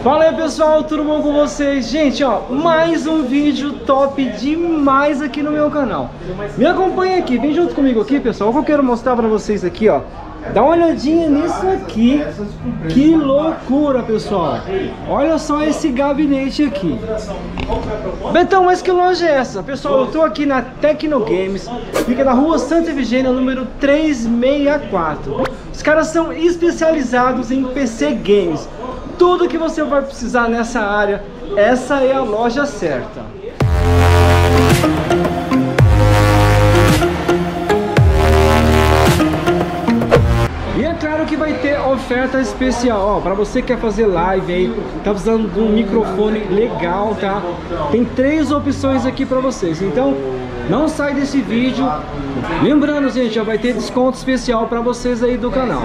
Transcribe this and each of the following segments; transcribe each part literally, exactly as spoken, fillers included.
Fala aí pessoal, tudo bom com vocês? Gente, ó, mais um vídeo top demais aqui no meu canal. Me acompanha aqui, vem junto comigo aqui pessoal. O que eu quero mostrar pra vocês aqui, ó, dá uma olhadinha nisso aqui. Que loucura pessoal. Olha só esse gabinete aqui. Betão, mas que loja é essa? Pessoal, eu tô aqui na Tecnogames. Fica na rua Santa Efigênia, número trezentos e sessenta e quatro. Os caras são especializados em P C Games. Tudo que você vai precisar nessa área, essa é a loja certa. E é claro que vai ter oferta especial, ó, para você que quer fazer live aí, tá precisando de um microfone legal, tá? Tem três opções aqui para vocês, então não sai desse vídeo. Lembrando, gente, já vai ter desconto especial para vocês aí do canal.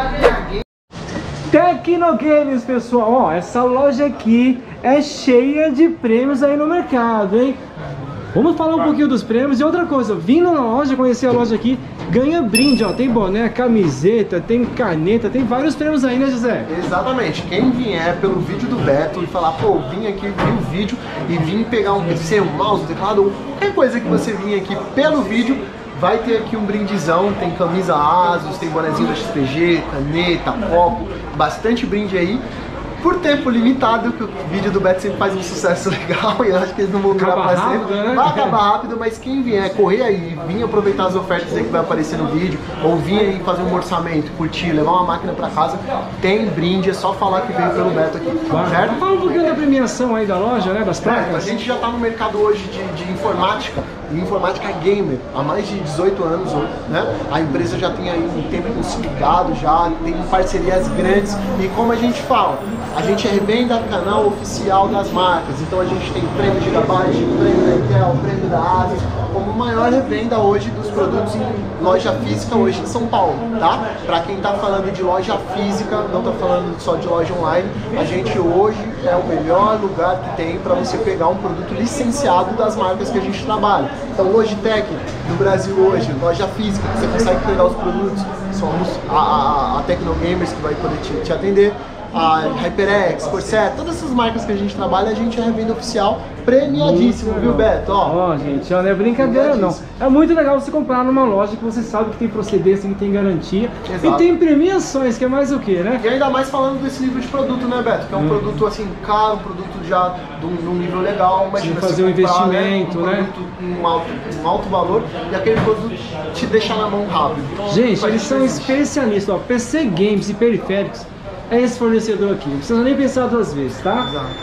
Tecnogames, pessoal, ó, essa loja aqui é cheia de prêmios aí no mercado, hein? Vamos falar um pouquinho dos prêmios. E outra coisa, vindo na loja, conhecer a loja aqui, ganha brinde, ó, tem boné, camiseta, tem caneta, tem vários prêmios aí, né, José? Exatamente, quem vier pelo vídeo do Beto e falar, pô, vim aqui, vi o vídeo e vim pegar um P C, um mouse, um teclado, ou qualquer coisa que você vinha aqui pelo vídeo, vai ter aqui um brindizão, tem camisa Asus, tem bonezinho da X P G, caneta, copo, bastante brinde aí. Por tempo limitado, que o vídeo do Beto sempre faz um sucesso legal e eu acho que eles não vão durar pra sempre. Né? Vai acabar rápido, mas quem vier correr aí, vir aproveitar as ofertas aí que vai aparecer no vídeo, ou vir aí fazer um orçamento, curtir, levar uma máquina pra casa, tem brinde, é só falar que veio pelo Beto aqui, claro. Certo? Fala um pouquinho da premiação aí da loja, né, das placas. É, a gente já tá no mercado hoje de, de informática, e informática gamer, há mais de dezoito anos, né? A empresa já tem aí um tempo consolidado, já tem parcerias grandes, e como a gente fala, a gente é revenda canal oficial das marcas, então a gente tem prêmio Gigabyte, prêmio da Intel, prêmio da Asus, como maior revenda hoje dos produtos em loja física hoje em São Paulo, tá? Pra quem tá falando de loja física, não tá falando só de loja online, a gente hoje é o melhor lugar que tem para você pegar um produto licenciado das marcas que a gente trabalha. Então Logitech, no Brasil hoje, loja física, você consegue pegar os produtos, somos a, a, a Tecnogamers que vai poder te, te atender, a HyperX, Corsair, todas essas marcas que a gente trabalha, a gente é revenda oficial, premiadíssimo, viu Beto? Ó, oh, gente, ó, não é brincadeira não. É muito legal você comprar numa loja que você sabe que tem procedência, que tem garantia. Exato. E tem premiações, que é mais o que, né? E ainda mais falando desse nível de produto, né Beto? Que é um hum. produto assim, caro, um produto já de um nível legal, mas fazer um investimento, né? Um produto com um alto, um alto valor e aquele produto te deixa na mão rápido. Então, gente, eles são especialistas, ó, P C Games e periféricos. É esse fornecedor aqui, não precisa nem pensar duas vezes, tá?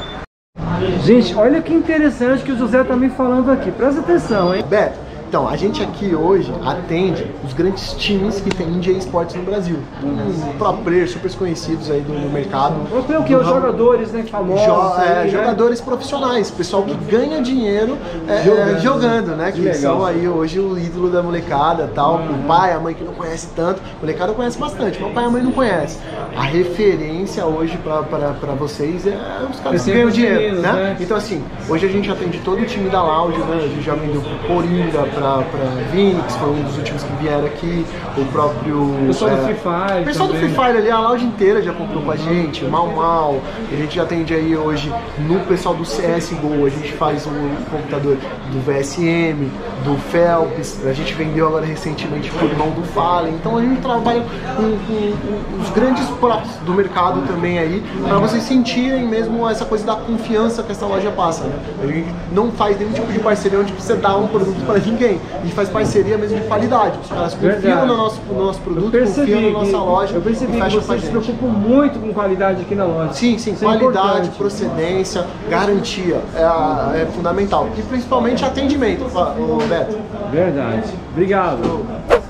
Exato. Gente, olha que interessante que o José tá me falando aqui, presta atenção, hein? Beto, então, a gente aqui hoje atende os grandes times que tem de esportes no Brasil. Um pro players super conhecidos aí do, do mercado. O que? Os jogadores, né, famosos. Jo é, aí, jogadores né? profissionais, pessoal que ganha dinheiro é, jogando, é, jogando, né? Que, que são aí hoje o ídolo da molecada tal. Hum. O pai, a mãe que não conhece tanto. A molecada conhece bastante, mas o pai e a mãe não conhece. A referência hoje pra, pra, pra vocês é os caras que ganham dinheiro, dinheiro né? né? Então assim, hoje a gente atende todo o time da Loud, né? A gente já vendeu pro Coringa, pra para Vinix, foi um dos últimos que vieram aqui, o próprio... O pessoal é, do Free Fire. O pessoal também. do Free Fire ali, a loja inteira já comprou com a gente, o Mal Mal, a gente já atende aí hoje no pessoal do C S G O, a gente faz um computador do V S M, do Phelps, a gente vendeu agora recentemente por mão do Fallen, então a gente trabalha com, com, com os grandes props do mercado também aí, para vocês sentirem mesmo essa coisa da confiança que essa loja passa, né? A gente não faz nenhum tipo de parceria onde você dá um produto para ninguém. A gente faz parceria mesmo de qualidade. Os caras confiam no nosso, no nosso produto, confiam na nossa loja. Eu percebi que vocês se preocupam muito com qualidade aqui na loja. Sim, sim. Isso qualidade, é procedência, garantia é, é fundamental. E principalmente atendimento, o Beto. Verdade. Obrigado.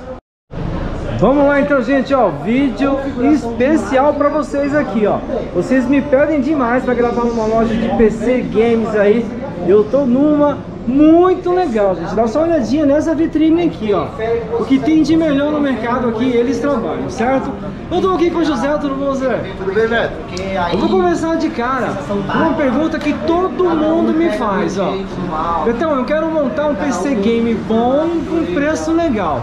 Vamos lá então, gente, ó, vídeo especial pra vocês aqui, ó. Vocês me pedem demais pra gravar numa loja de P C Games aí. Eu tô numa muito legal, gente. Dá só uma olhadinha nessa vitrine aqui, ó. O que tem de melhor no mercado aqui, eles trabalham, certo? Eu tô aqui com o José, tudo bom, José? Tudo bem, Beto? Eu vou começar de cara com uma pergunta que todo mundo me faz, ó. Então, eu quero montar um P C game bom com preço legal.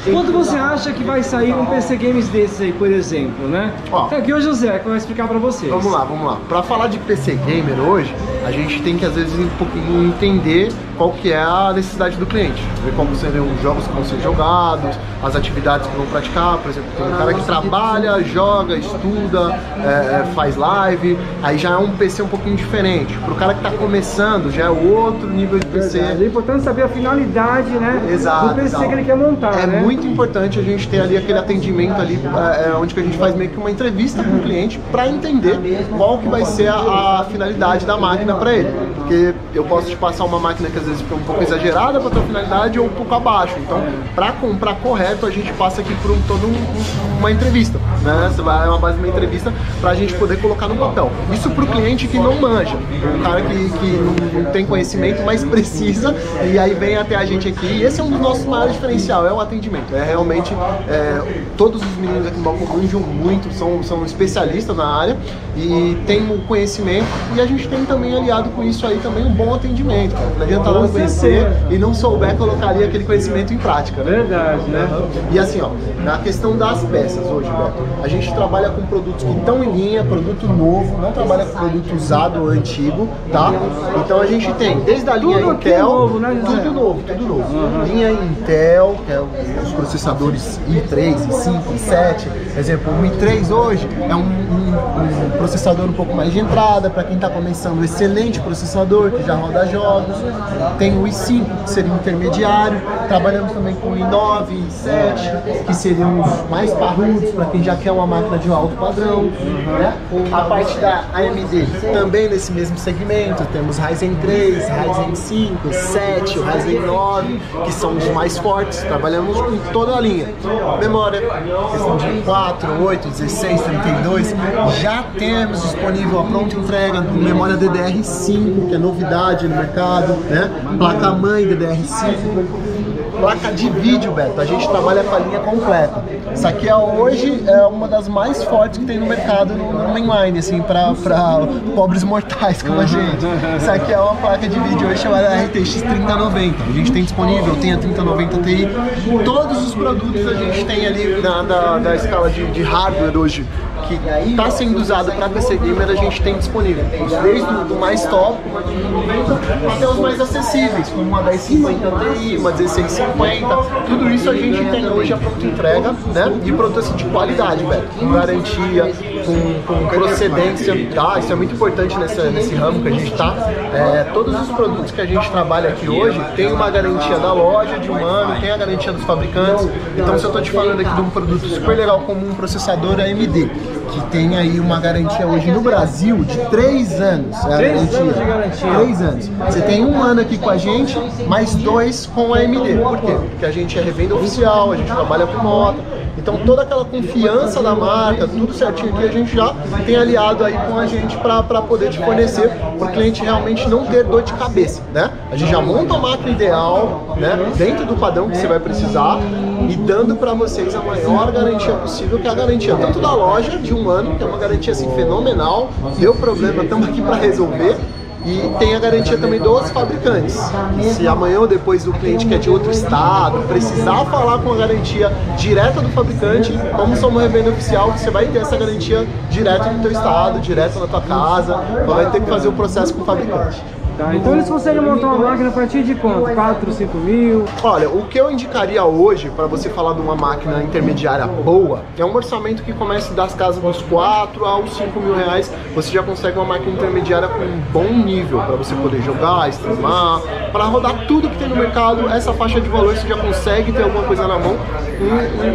Quanto você acha que vai sair um P C Games desses aí, por exemplo, né? Ó, então aqui é o José que vai explicar pra vocês. Vamos lá, vamos lá. Pra falar de P C Gamer hoje, a gente tem que às vezes um pouquinho entender qual que é a necessidade do cliente. Ver qual seriam os jogos que vão ser jogados, as atividades que vão praticar. Por exemplo, tem um cara que trabalha, joga, estuda, é, faz live, aí já é um P C um pouquinho diferente. Pro cara que tá começando, já é outro nível de P C. É importante saber a finalidade, né? Exato, do P C exato. que ele quer montar, É né? muito importante a gente ter ali aquele atendimento ali, é, onde que a gente faz meio que uma entrevista com o cliente para entender qual que vai ser a, a finalidade da máquina para ele. Porque eu posso te passar uma máquina que às vezes fica um pouco exagerada para a tua finalidade ou um pouco abaixo. Então, para comprar correto, a gente passa aqui por um, toda um, um, uma entrevista, né? Você vai, é uma base de uma entrevista para a gente poder colocar no papel. Isso para o cliente que não manja, o cara que, que não, não tem conhecimento, mas precisa, e aí vem até a gente aqui. E esse é um dos nossos maiores diferencial, é o atendimento. É realmente, é, todos os meninos aqui no Balcão manjam muito, são, são especialistas na área e tem o conhecimento, e a gente tem também aliado com isso aí também um bom atendimento, cara. Não adianta nada conhecer e não souber colocar ali aquele conhecimento em prática. Né? Verdade, né? E assim, ó, na questão das peças hoje, Beto, a gente trabalha com produtos que estão em linha, produto novo, não trabalha com produto usado ou antigo, tá? Então a gente tem desde a linha tudo Intel, novo, né, tudo novo, tudo novo. Uhum. Linha Intel, que é os processadores i três, i cinco, i sete. Exemplo, o i três hoje é um, um, um processador um pouco mais de entrada, para quem está começando, excelente processador, que já roda jogos. Tem o i cinco, que seria intermediário. Trabalhamos também com o i nove, i sete, que seriam os mais parrudos, para quem já quer uma máquina de alto padrão. Né? A parte da A M D, também nesse mesmo segmento, temos Ryzen três, Ryzen cinco, sete, o Ryzen nove, que são os mais fortes. Trabalhamos com toda a linha. Memória, questão de quatro, oito, dezesseis, trinta e dois, já temos disponível a pronta entrega com memória D D R cinco, que é novidade no mercado, né? Placa-mãe D D R cinco. Placa de vídeo, Beto, a gente trabalha com a linha completa. Isso aqui é, hoje é uma das mais fortes que tem no mercado no, no mainline, assim, para pobres mortais como a gente. Isso aqui é uma placa de vídeo hoje chamada R T X trinta noventa. A gente tem disponível, tem a trinta noventa Ti. Todos os produtos a gente tem ali na, da, da escala de, de hardware hoje, que está sendo usado para P C Gamer, a gente tem disponível. Desde o do mais top, uma trinta noventa, até os mais acessíveis, como uma dez cinquenta Ti, uma dezesseis cinquenta. Tudo isso a gente tem hoje a pronta entrega, né? E produto assim, de qualidade, velho. Com garantia, com, com procedência, tá? Isso é muito importante nessa, nesse ramo que a gente tá. É, todos os produtos que a gente trabalha aqui hoje tem uma garantia da loja de um ano, tem a garantia dos fabricantes. Então, se eu tô te falando aqui de um produto super legal como um processador A M D, que tem aí uma garantia hoje no Brasil de três anos. É a três garantia. anos de garantia. três anos. Você tem um ano aqui com a gente, mais dois com a A M D. Por quê? Porque a gente é revenda oficial, a gente trabalha com nota. Então toda aquela confiança da marca, tudo certinho aqui, a gente já tem aliado aí com a gente para poder te fornecer, para o cliente realmente não ter dor de cabeça, né? A gente já monta a máquina ideal, né? Dentro do padrão que você vai precisar e dando para vocês a maior garantia possível, que é a garantia tanto da loja de um ano, que é uma garantia assim fenomenal, deu problema, estamos aqui para resolver. E tem a garantia também dos fabricantes. Se amanhã ou depois o cliente que é de outro estado precisar falar com a garantia direta do fabricante, como somos revenda oficial, você vai ter essa garantia direto no teu estado, direto na tua casa, vai ter que fazer o processo com o fabricante. Tá, então eles conseguem montar uma máquina a partir de quanto? quatro, cinco mil? Olha, o que eu indicaria hoje, para você falar de uma máquina intermediária boa, é um orçamento que começa das casas dos quatro aos cinco mil reais. Você já consegue uma máquina intermediária com um bom nível, para você poder jogar, streamar, para rodar tudo que tem no mercado. Essa faixa de valor você já consegue ter alguma coisa na mão, um,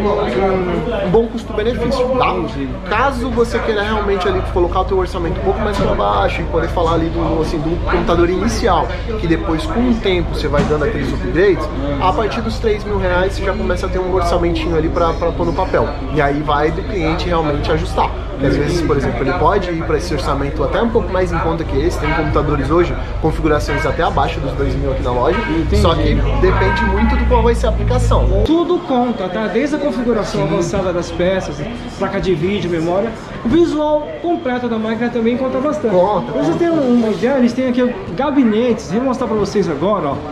um, um, um bom custo-benefício, tá? Caso você queira realmente ali colocar o teu orçamento um pouco mais para baixo e poder falar ali do, assim, do computador inicial, que depois com o tempo você vai dando aqueles upgrades, a partir dos três mil reais você já começa a ter um orçamentinho ali para pôr no papel. E aí vai do cliente realmente ajustar. Porque às vezes, por exemplo, ele pode ir para esse orçamento até um pouco mais em conta que esse. Tem computadores hoje, configurações até abaixo dos dois mil aqui na loja. Entendi. Só que depende muito do qual vai ser a aplicação. Tudo conta, tá? Desde a configuração Sim. avançada das peças, placa de vídeo, memória, o visual completo da máquina também conta bastante. Conta. Vocês têm uma ideia, eles têm aqui gabinetes, vou mostrar para vocês agora, ó.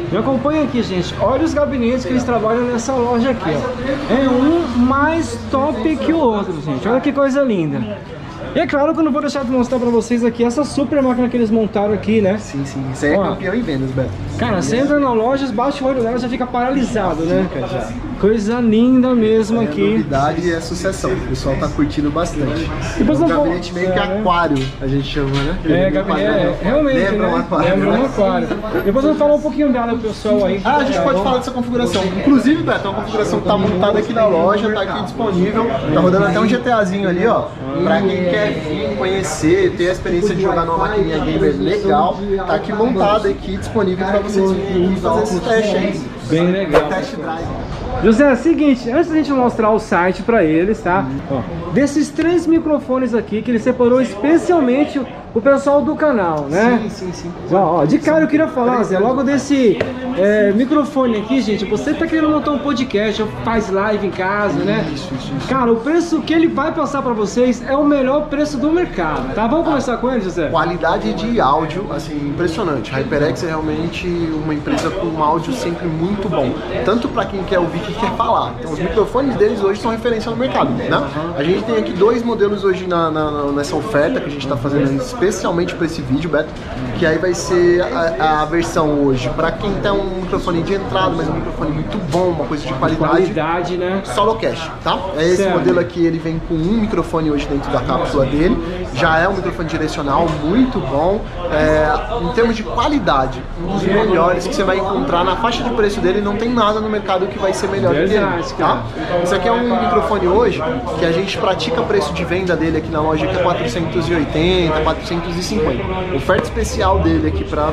Me acompanha aqui, gente. Olha os gabinetes que eles trabalham nessa loja aqui, ó. É um mais top que o outro, gente. Olha que coisa linda. E é claro que eu não vou deixar de mostrar pra vocês aqui essa super máquina que eles montaram aqui, né? Sim, sim. Isso aí é Ó, campeão em vendas, Beto. cara, você entra na loja, bate o olho dela, já fica paralisado, né? Coisa linda mesmo É aqui. novidade e é sucessão. O pessoal tá curtindo bastante. Depois É um não vou- gabinete meio que é, né? aquário, a gente chama, né? É, gabinete, é, realmente, Lembra né? um aquário. Lembra um aquário. Depois vamos falar um pouquinho dela, pessoal, aí. Ah, a gente Tá pode bom? falar dessa configuração. Inclusive, Beto, é uma configuração que tá montada aqui na loja, tá aqui disponível. Tá rodando até um GTAzinho ali, ó. Pra quem quer vir conhecer, ter a experiência de jogar numa maquininha gamer legal, tá aqui montada aqui, disponível pra vocês virem e fazer esse teste aí. Bem legal. Test drive. José, é o seguinte, antes da gente mostrar o site pra eles, tá? Ó, desses três microfones aqui que ele separou especialmente o pessoal do canal, né? Sim, sim, sim. Ó, ó, de cara eu queria falar, Zé, logo desse é, microfone aqui, gente. Você tá querendo montar um podcast, ou faz live em casa, né? Isso, isso, isso. Cara, o preço que ele vai passar pra vocês é o melhor preço do mercado, tá? Vamos começar com ele, José? Qualidade de áudio, assim, impressionante. HyperX é realmente uma empresa com um áudio sempre muito bom. Tanto para quem quer ouvir que quer falar. Então, os microfones deles hoje são referência no mercado, né? A gente tem aqui dois modelos hoje na, na- nessa oferta que a gente está fazendo especialmente para esse vídeo, Beto. Que aí vai ser a, a versão hoje para quem tem um microfone de entrada, mas um microfone muito bom, uma coisa de qualidade. Qualidade, né? Solo Cache, tá? É esse Certo. modelo aqui, ele vem com um microfone hoje dentro da cápsula dele. Já é um microfone direcional muito bom. É, em termos de qualidade, um dos melhores que você vai encontrar na faixa de preço dele. Não tem nada no mercado que vai ser melhor que ele, Verdade, cara. tá? Isso aqui é um microfone hoje que a gente pratica preço de venda dele aqui na loja que é quatrocentos e oitenta, quatrocentos e cinquenta. Oferta especial dele aqui para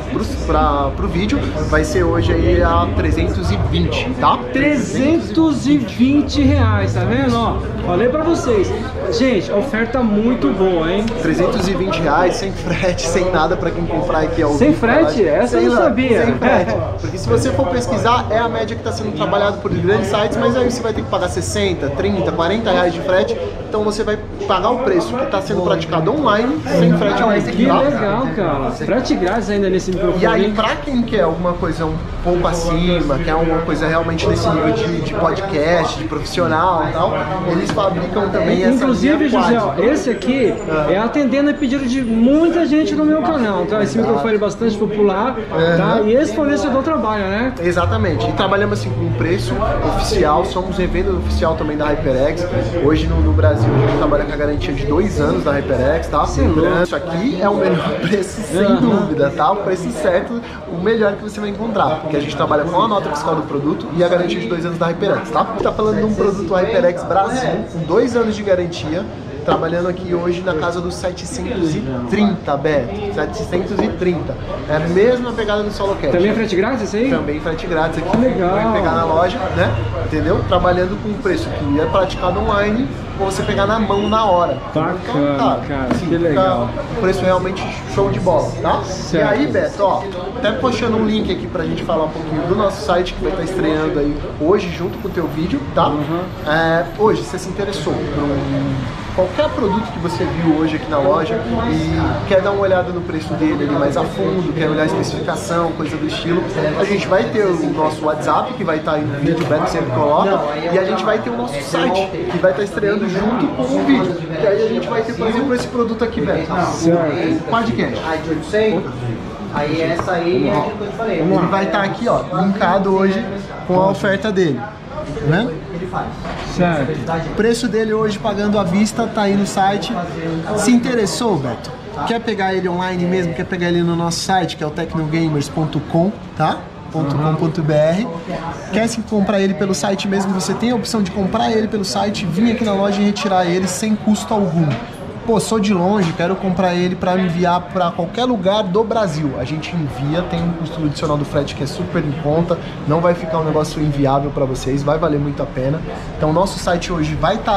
o vídeo vai ser hoje aí a trezentos e vinte, tá? trezentos e vinte reais, tá vendo? Ó, falei pra vocês. Gente, oferta muito boa, hein? trezentos e vinte reais, sem frete, sem nada pra quem comprar aqui ao Sem vivo, frete? tá? Essa eu Sem não lá, sabia. Sem frete. Porque se você for pesquisar, é a média que está sendo trabalhada por grandes sites, mas aí você vai ter que pagar sessenta, trinta, quarenta reais de frete. Então você vai pagar o preço que está sendo praticado online, sem frete algum. Que tá? legal, cara. Frete grátis ainda nesse microfone. E aí, hein? pra quem quer alguma coisa um pouco acima, quer alguma coisa realmente nesse nível de, de podcast, de profissional e tal, eles fabricam também essa Inclusive, linha José, quad. ó, esse aqui é atendendo a pedido de muita gente no meu canal, tá? Esse microfone é bastante popular, tá? E esse fornecedor trabalha, né? Exatamente, e trabalhamos assim com um preço oficial, somos revenda oficial também da HyperX. Hoje no, no Brasil a gente trabalha com a garantia de dois anos da HyperX, tá? Lembrando, isso aqui é o melhor preço, sem Uhum. dúvida, tá? O preço certo, o melhor que você vai encontrar, porque a gente trabalha com a nota fiscal do produto e a garantia de dois anos da HyperX, tá? Tá falando de um produto HyperX Brasil, com dois anos de garantia, trabalhando aqui hoje na casa dos setecentos e trinta, Beto, setecentos e trinta. É a mesma pegada do Solo Cache. Também é frete grátis esse aí? Também frete grátis aqui. Legal. Vai pegar na loja, né? Entendeu? Trabalhando com um preço que é praticado online ou você pegar na mão na hora. Bacana, cara, que fica legal. Um preço realmente show de bola, tá? Certo. E aí, Beto, ó, até postando um link aqui pra gente falar um pouquinho do nosso site que vai estar estreando aí hoje junto com o teu vídeo, tá? Uhum. É, hoje, você se interessou por um qualquer produto que você viu hoje aqui na loja e quer dar uma olhada no preço dele ali mais a fundo, quer olhar a especificação, coisa do estilo, a gente vai ter o nosso WhatsApp, que vai estar aí no vídeo, o Beto sempre coloca, e a gente vai ter o nosso site, que vai estar estreando junto com o vídeo. E aí a gente vai ter, por exemplo, esse produto aqui, Beto, o podcast. Aí essa aí é aquilo que eu te falei. Ele vai estar aqui, ó, linkado hoje com a oferta dele. Tá vendo? Ele faz. Certo. O preço dele hoje, pagando à vista, tá aí no site. Se interessou, Beto? Quer pegar ele online mesmo? Quer pegar ele no nosso site, que é o tecnogamers ponto com, tá? .com.br. Quer se comprar ele pelo site mesmo? Você tem a opção de comprar ele pelo site, vir aqui na loja e retirar ele sem custo algum. Pô, sou de longe, quero comprar ele para enviar para qualquer lugar do Brasil. A gente envia, tem um custo adicional do frete que é super em conta, não vai ficar um negócio inviável para vocês, vai valer muito a pena. Então, nosso site hoje vai estar aí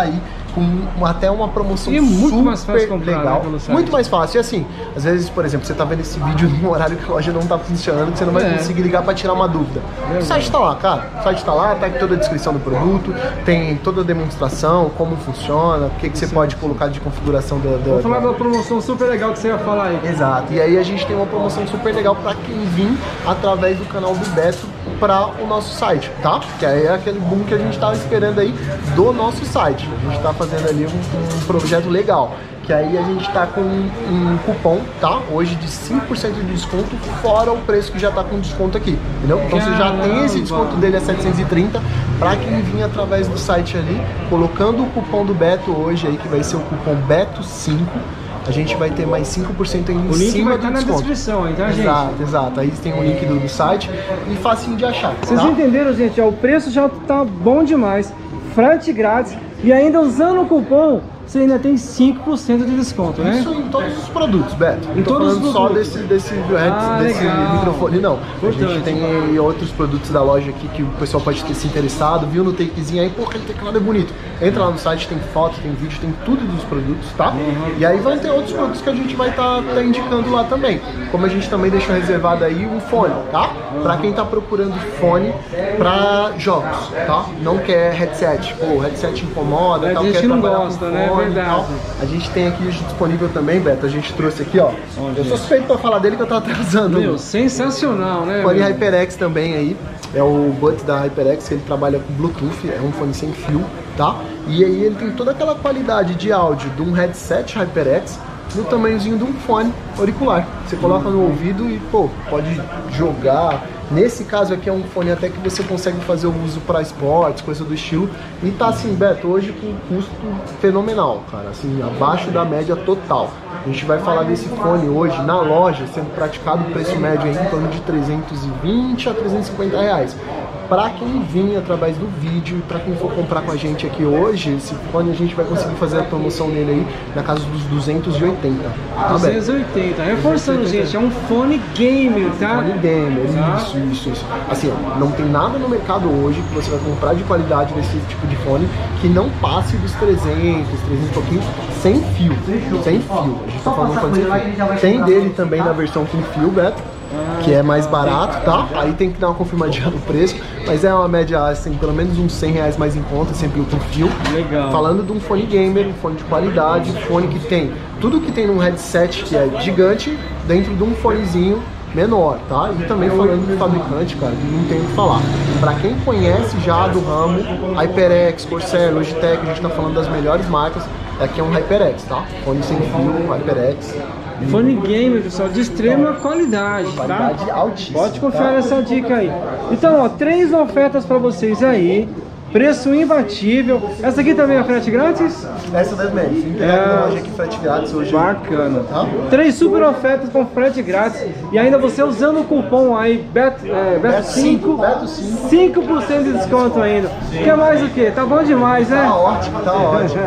com uma, até uma promoção e muito super mais fácil comprar, legal. né, pelo site. Muito mais fácil. E assim, às vezes, por exemplo, você tá vendo esse vídeo num horário que a loja não tá funcionando, que você não vai É. conseguir ligar para tirar uma dúvida. O site tá lá, cara. O site tá lá, tá aqui toda a descrição do produto, tem toda a demonstração, como funciona, o que, que você sim, pode colocar de configuração da... da Vou falar da... da promoção super legal que você ia falar aí. Exato. E aí a gente tem uma promoção super legal para quem vir através do canal do Beto para o nosso site, tá? Que aí é aquele boom que a gente tava esperando aí do nosso site. A gente tá fazendo ali um, um projeto legal. Que aí a gente tá com um cupom, tá? Hoje de cinco por cento de desconto, fora o preço que já tá com desconto aqui, entendeu? Então você já tem esse desconto dele a setecentos e trinta para quem vir através do site ali, colocando o cupom do Beto hoje aí, que vai ser o cupom Beto cinco. A gente vai ter mais cinco por cento em cima do desconto. O link vai estar na descrição, hein, tá, gente? Exato, exato. Aí tem o link do, do site e facinho de achar, Vocês tá? entenderam, gente? O preço já tá bom demais, frete grátis e ainda usando o cupom você ainda tem cinco por cento de desconto, né? Isso em todos os produtos, Beto. Em não tô todos os falando só produtos. desse, desse, ah, desse microfone, não. Importante. A gente tem outros produtos da loja aqui que o pessoal pode ter se interessado, viu no takezinho aí, pô, aquele teclado é bonito. Entra lá no site, tem foto, tem vídeo, tem tudo dos produtos, tá? Uhum. E aí vão ter outros produtos que a gente vai estar tá, tá indicando lá também. Como a gente também deixou reservado aí um fone, tá? Pra quem tá procurando fone pra jogos, tá? Não quer headset, pô, o headset incomoda, é, tal, a gente quer não trabalhar gosta, com né? fone, É verdade. Tal. A gente tem aqui hoje disponível também, Beto, a gente trouxe aqui, ó. Onde? Eu sou suspeito pra falar dele que eu tô até usando. Meu, sensacional, né? Fone meu? HyperX também aí, é o Buds da HyperX, ele trabalha com Bluetooth, é um fone sem fio, tá? E aí ele tem toda aquela qualidade de áudio de um headset HyperX no tamanhozinho de um fone auricular. Você coloca no ouvido e, pô, pode jogar. Nesse caso aqui é um fone até que você consegue fazer o uso para esportes, coisa do estilo. E tá assim, Beto, hoje com um custo fenomenal, cara, assim, abaixo da média total. A gente vai falar desse fone hoje na loja, sendo praticado o preço médio aí em torno de trezentos e vinte a trezentos e cinquenta reais. Para quem vir através do vídeo e para quem for comprar com a gente aqui hoje, esse fone a gente vai conseguir fazer a promoção dele aí na casa dos duzentos e oitenta. Tá, duzentos e oitenta, reforçando, gente, é um fone gamer, tá? Fone gamer, isso, isso, isso. Assim, ó, não tem nada no mercado hoje que você vai comprar de qualidade desse tipo de fone que não passe dos trezentos, trezentos e pouquinho, sem fio, sem fio. A gente tá falando fone sem fio. Tem dele também na versão com fio, Beto, que é mais barato, tá? Aí tem que dar uma confirmadinha no preço, mas é uma média, assim, pelo menos uns cem reais mais em conta, sempre com fio. Legal. Falando de um fone gamer, um fone de qualidade, um fone que tem tudo que tem num headset que é gigante, dentro de um fonezinho menor, tá? E também falando do fabricante, cara, não tem o que falar. Pra quem conhece já do ramo, HyperX, Corsair, Logitech, a gente tá falando das melhores marcas, aqui é um HyperX, tá? Fone sem fio, HyperX. Fone gamer, pessoal, de extrema qualidade, tá? Qualidade altíssima. Pode confiar nessa dica aí. Então, ó, três ofertas pra vocês aí. Preço imbatível. Essa aqui também é frete grátis? Essa também. Se entregar É... aqui na loja aqui, frete grátis hoje. Bacana. Tá? Três super ofertas com frete grátis. E ainda você usando o cupom aí, Beto, é, Beto cinco, cinco por cento de desconto ainda. Quer mais o quê? Tá bom demais, né? Tá ótimo, tá ótimo.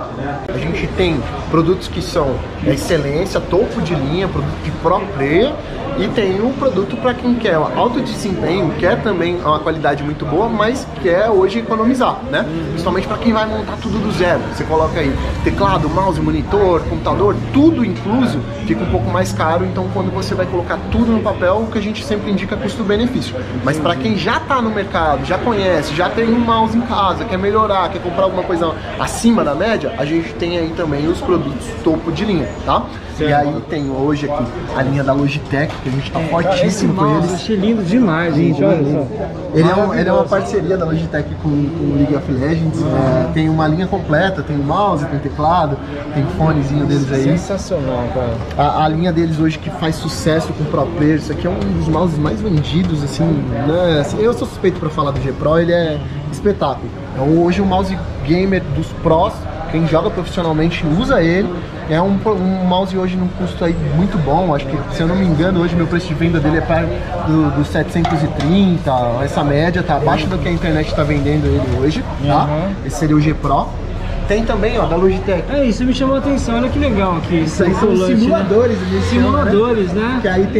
A gente tem produtos que são excelência, topo de linha, produto de pro player. E tem um produto para quem quer alto desempenho, quer também uma qualidade muito boa, mas quer hoje economizar, né? Principalmente para quem vai montar tudo do zero. Você coloca aí teclado, mouse, monitor, computador, tudo incluso, fica um pouco mais caro. Então quando você vai colocar tudo no papel, o que a gente sempre indica é custo-benefício. Mas para quem já está no mercado, já conhece, já tem um mouse em casa, quer melhorar, quer comprar alguma coisa acima da média, a gente tem aí também os produtos topo de linha, tá? Certo. E aí tem hoje aqui a linha da Logitech, que a gente tá fortíssimo com eles. Achei lindo demais, gente, olha só. Ele é, um, ele é uma parceria da Logitech com o League of Legends. É, tem uma linha completa, tem mouse, tem teclado, tem fonezinho deles aí. Sensacional, cara. A, a linha deles hoje que faz sucesso com o Pro Player, isso aqui é um dos mouses mais vendidos, assim, né? Assim, eu sou suspeito pra falar do G Pro, ele é espetáculo. Hoje o mouse gamer dos pros, quem joga profissionalmente usa ele. É um, um mouse hoje num custo aí muito bom, acho que, se eu não me engano, hoje meu preço de venda dele é perto dos do setecentos e trinta, essa média tá abaixo do que a internet está vendendo ele hoje, tá? Uhum. Esse seria o G Pro. Tem também, ó, da Logitech. É, isso me chamou a atenção, olha que legal aqui. Isso aí são simuladores, né? Simuladores, né? Que aí tem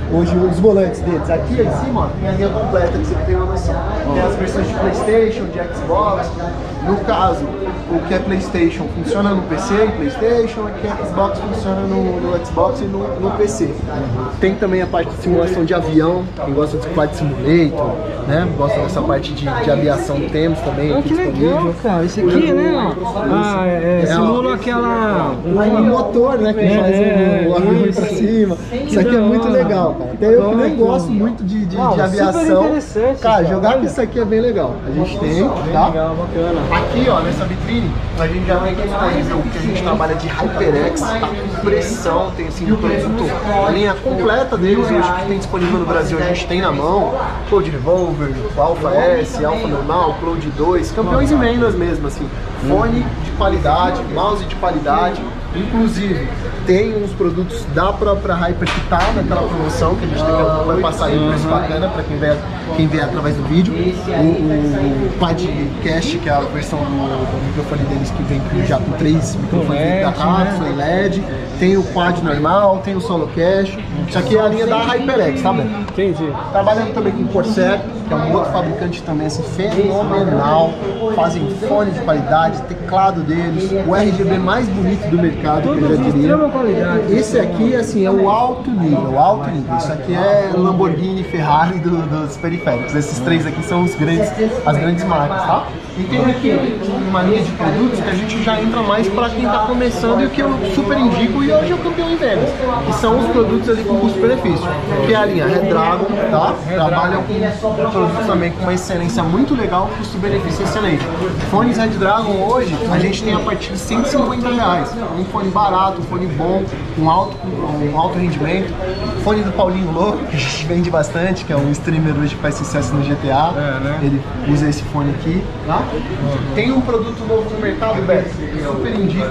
hoje os volantes deles. Aqui em cima, ó, tem a linha completa, que você tem uma noção. Tem as versões de PlayStation, de Xbox. No caso, o que é PlayStation funciona no P C e PlayStation, o que é Xbox funciona no, no Xbox e no, no P C. Tem também a parte de simulação de avião, quem gosta de Flight Simulator, né? Gosta dessa parte de, de aviação, temos também. Oh, que legal, cara. Esse aqui, né? Ah, é, é, simula aquela... O motor, né? Que é, faz é, o avião ir pra cima. Isso aqui é muito legal, cara. Até eu que nem gosto muito de, de, ah, de aviação. Cara, jogar com isso aqui é bem legal. A gente tem, tá? Legal, bacana. Aqui, ó, nessa vitrine, a gente já vem disponível que a gente trabalha de HyperX, tá com pressão, tem assim, um produto, a linha completa deles hoje que tem disponível no Brasil, a gente tem na mão, Cloud Revolver, Alpha S, Alpha normal, Cloud dois, campeões em vendas mesmo, assim, fone de qualidade, mouse de qualidade, inclusive tem uns produtos da própria Hyper que tá naquela promoção, que a gente daqui a pouco vai passar aí um preço bacana para quem vê, quem vê através do vídeo. O, o, o Podcast, que é a versão do, do microfone deles que vem já com três microfones da cápsula, né? L E D, tem o Quad normal, tem o Solo Cash. Isso aqui é a linha da HyperX, tá bem? Entendi. Trabalhando também com o Corsair, que é um outro fabricante também assim, fenomenal. Fazem fone de qualidade, teclado deles, o R G B mais bonito do mercado, que eu já diria. Esse aqui, assim, é o alto nível, alto nível. Isso aqui é Lamborghini, Ferrari do, dos periféricos. Esses três aqui são os grandes, as grandes marcas, tá? E tem aqui uma linha de produtos que a gente já entra mais para quem está começando e o que eu super indico e hoje é o campeão em vendas, que são os produtos ali com custo-benefício, que é a linha Redragon, tá? Trabalham com produtos também com uma excelência muito legal, custo-benefício excelente. Fones Redragon hoje, a gente tem a partir de cento e cinquenta reais. Um fone barato, um fone bom, um alto, um alto rendimento. Fone do Paulinho Louco, que a gente vende bastante, que é um streamer hoje que faz sucesso no G T A. É, né? Ele usa esse fone aqui, tá? Tem um produto novo no mercado, Beto, super indico,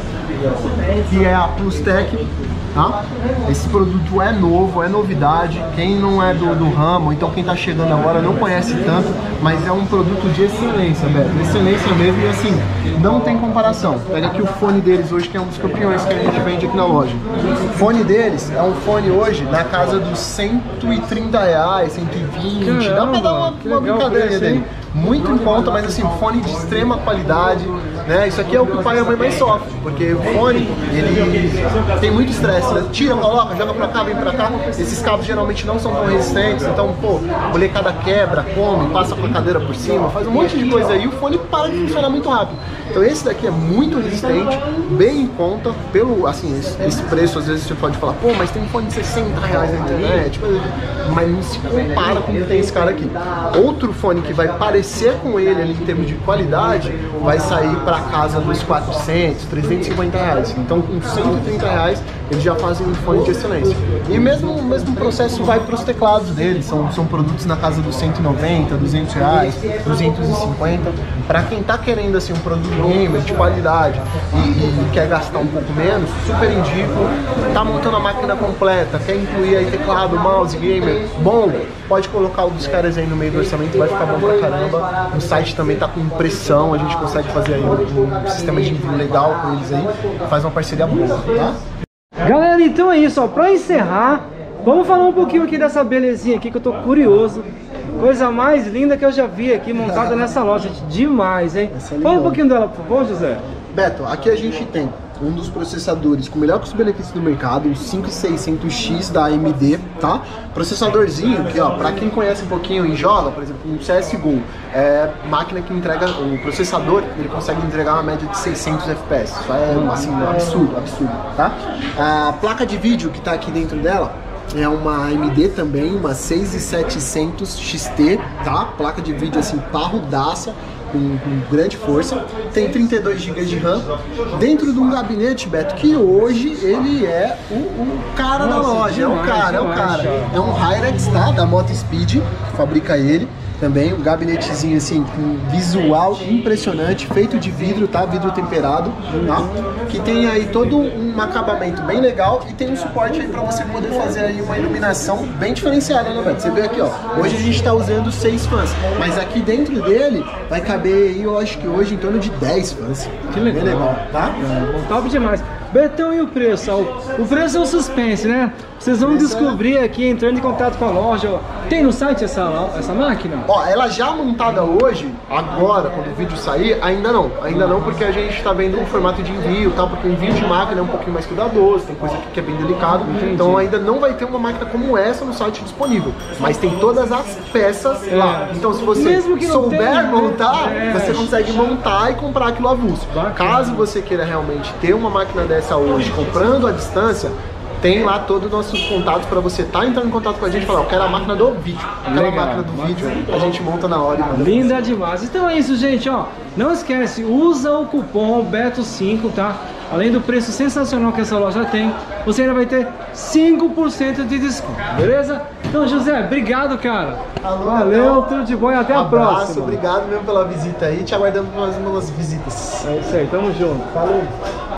que é a PlusTech. Tá? Esse produto é novo, é novidade. Quem não é do, do ramo, então quem está chegando agora não conhece tanto, mas é um produto de excelência, Beto. Excelência mesmo e assim, não tem comparação. Pega aqui o fone deles hoje, que é um dos campeões que a gente vende aqui na loja. O fone deles é um fone hoje na casa dos cento e trinta reais, cento e vinte. Dá pra dar uma, uma brincadeira dele. Muito em conta, mas assim, fone de extrema qualidade, né? Isso aqui é o que o pai e a mãe mais sofrem, porque o fone, ele tem muito estresse, né? Tira, coloca, joga pra cá, vem pra cá. Esses cabos geralmente não são tão resistentes, então, pô, a molecada quebra, come, passa com a cadeira por cima, faz um monte de coisa aí e o fone para de funcionar muito rápido. Então esse daqui é muito resistente, bem em conta, pelo, assim, esse, esse preço, às vezes você pode falar, pô, mas tem um fone de sessenta reais na internet, mas não se compara com o que tem esse cara aqui. Outro fone que vai parecer com ele ali, em termos de qualidade, vai sair para casa dos quatrocentos, trezentos e cinquenta reais. Então com cento e trinta reais eles já fazem um fone de excelência. E mesmo o mesmo processo vai para os teclados deles, são, são produtos na casa dos cento e noventa, duzentos reais, duzentos e cinquenta. Para quem tá querendo assim um produto gamer de qualidade e, e quer gastar um pouco menos, super indico. Tá montando a máquina completa, quer incluir aí teclado, mouse, gamer, bom, pode colocar o dos caras aí no meio do orçamento, vai ficar bom pra caramba. O site também tá com impressão, a gente consegue fazer aí um, um sistema de envio legal com eles aí, faz uma parceria boa, tá? Galera, então é isso, ó, pra encerrar, vamos falar um pouquinho aqui dessa belezinha aqui que eu tô curioso. Coisa mais linda que eu já vi aqui montada nessa loja, demais, hein? Fala um pouquinho dela, por favor, José. Beto, aqui a gente tem um dos processadores com o melhor custo-benefício do mercado, o cinco mil e seiscentos X da A M D, tá? Processadorzinho que, ó, pra quem conhece um pouquinho e joga, por exemplo, um C S G O, é máquina que entrega, o processador, ele consegue entregar uma média de seiscentos F P S, isso é, assim, um absurdo, absurdo, tá? A placa de vídeo que tá aqui dentro dela é uma A M D também, uma seis mil e setecentos X T, tá? Placa de vídeo assim, parrudaça, com, com grande força, tem trinta e dois gigas de RAM, dentro de um gabinete, Beto, que hoje ele é o, o cara Nossa, da loja, demais, é o cara, demais, é o cara. É um Hyrax, tá? Da Moto Speed, fabrica ele. Também um gabinetezinho assim, com visual impressionante, feito de vidro, tá? Vidro temperado, tá? Que tem aí todo um acabamento bem legal e tem um suporte aí pra você poder fazer aí uma iluminação bem diferenciada, né, Beto? Você vê aqui, ó, hoje a gente tá usando seis fãs, mas aqui dentro dele vai caber aí, eu acho que hoje em torno de dez fãs. Que legal, bem legal, tá? É, top demais. Betão, e o preço? O preço é o suspense, né? Vocês vão descobrir aqui, entrando em contato com a loja. Tem no site essa, essa máquina? Ó, ela já montada hoje, agora, quando o vídeo sair, ainda não. Ainda não, porque a gente tá vendo o formato de envio, tá? Porque o envio de máquina é um pouquinho mais cuidadoso, tem coisa aqui que é bem delicado. Entendi. Então ainda não vai ter uma máquina como essa no site disponível. Mas tem todas as peças é. lá. Então se você Mesmo que souber tenha, montar, é. você consegue montar e comprar aquilo avulso. Bacana. Caso você queira realmente ter uma máquina dessa hoje, comprando à distância, tem lá todos os nossos contatos para você estar tá entrando em contato com a gente e falar, eu quero a máquina do vídeo. Aquela Legal, máquina do bacana. vídeo, a gente monta na hora. Linda demais. Então é isso, gente, ó. Não esquece, usa o cupom Beto cinco, tá? Além do preço sensacional que essa loja tem, você ainda vai ter cinco por cento de desconto, beleza? Então, José, obrigado, cara. Alô, Valeu, então, tudo de bom e até um a próxima. Obrigado mesmo pela visita aí, te aguardamos mais umas visitas. É isso aí, tamo junto. Falou.